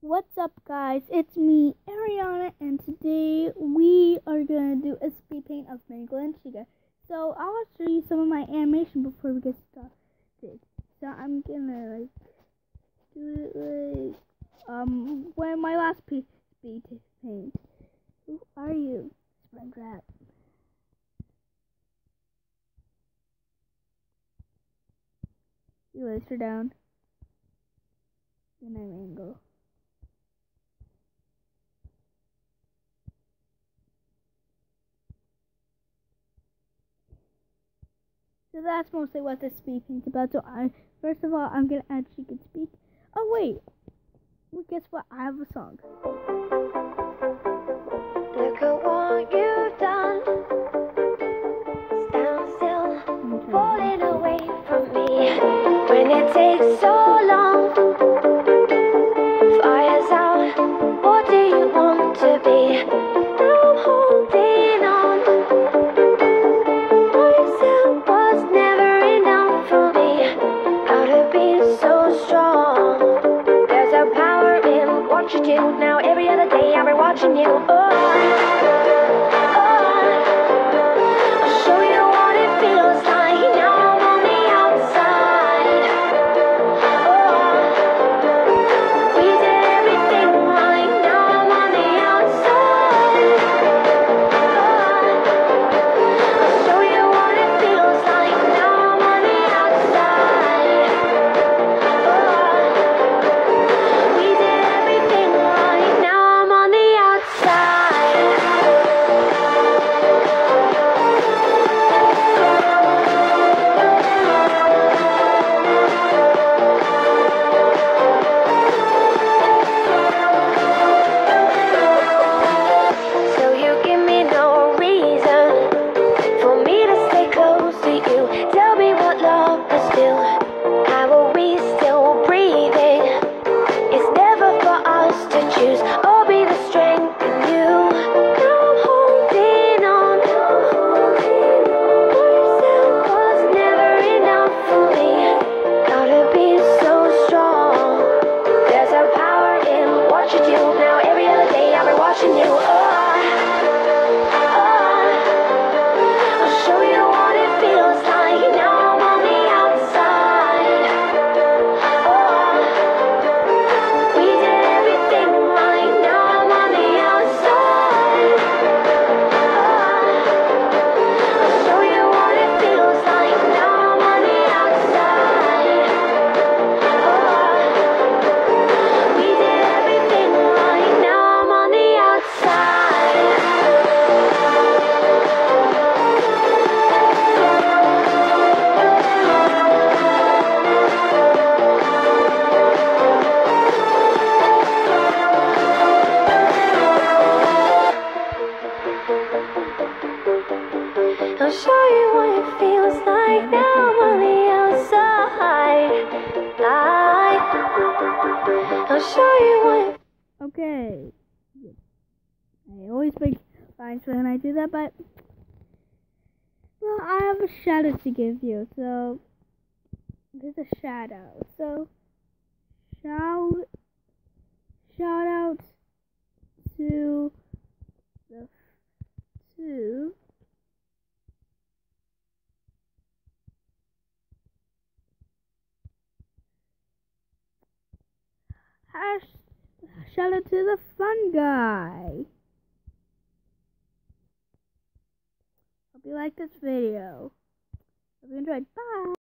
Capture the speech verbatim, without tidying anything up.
What's up, guys? It's me, Ariana, and today we are gonna do a speed paint of Mango and Chica. So I will show you some of my animation before we get started. So I'm gonna like do it like um when my last piece speed paint. Who are you, Springtrap? You laser down. Then I Mango. So that's mostly what this speed paint's about. So I, first of all, I'm gonna add She Can Speak. Oh wait, well, guess what? I have a song. Look at what you've done. Stand still, falling away from me. When it takes so long, fire's out. What do you want to be? I'm holding on. Myself was never enough for me. Gotta be so strong. There's a power in what you do. Now every other day I'll be watching you. Oh, oh, I'll show you what it feels like. Now I'm on the outside. Oh, we did everything right. Now I'm on the outside. Oh, I'll show you what it feels like. Now I'm on the outside. Oh, we did everything right. Now I'm on the outside. So you give me no reason for me to stay close to you. Tell me what love is still. How are we still breathing? It's never for us to choose or be the strength in you. Now I'm holding on. Myself was never enough for me. Gotta be so strong. There's a power in what you do. Now every other day I'll be watching you. Oh, oh, I'll show you what it feels like. Now I'm on the outside. Oh, we did everything right. Now I'm on the outside. Oh, I'll show you what it feels like. Now I'm on the outside. Oh, we did everything right. Now I'm on the outside. I'll show you what it feels like. Now I'm on the outside. I, I'll show you what. Okay. I always make lines when I do that, but well, I have a shout out to give you. So there's a shout out. So shout shout out to the to hash shout out to the fun guy. Hope you like this video. Hope you enjoyed. Bye.